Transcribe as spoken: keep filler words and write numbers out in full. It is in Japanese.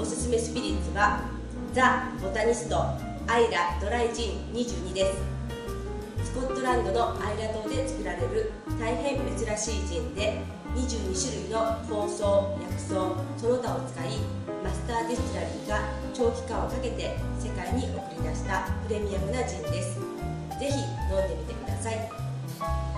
おすすめスピリッツはザ・ボタニストアイラドライジンにじゅうにです。スコットランドのアイラ島で作られる大変珍しいジンで、にじゅうにしゅるいの香草、薬草、その他を使い、マスターディスティラリーが長期間をかけて世界に送り出したプレミアムなジンです。ぜひ飲んでみてください。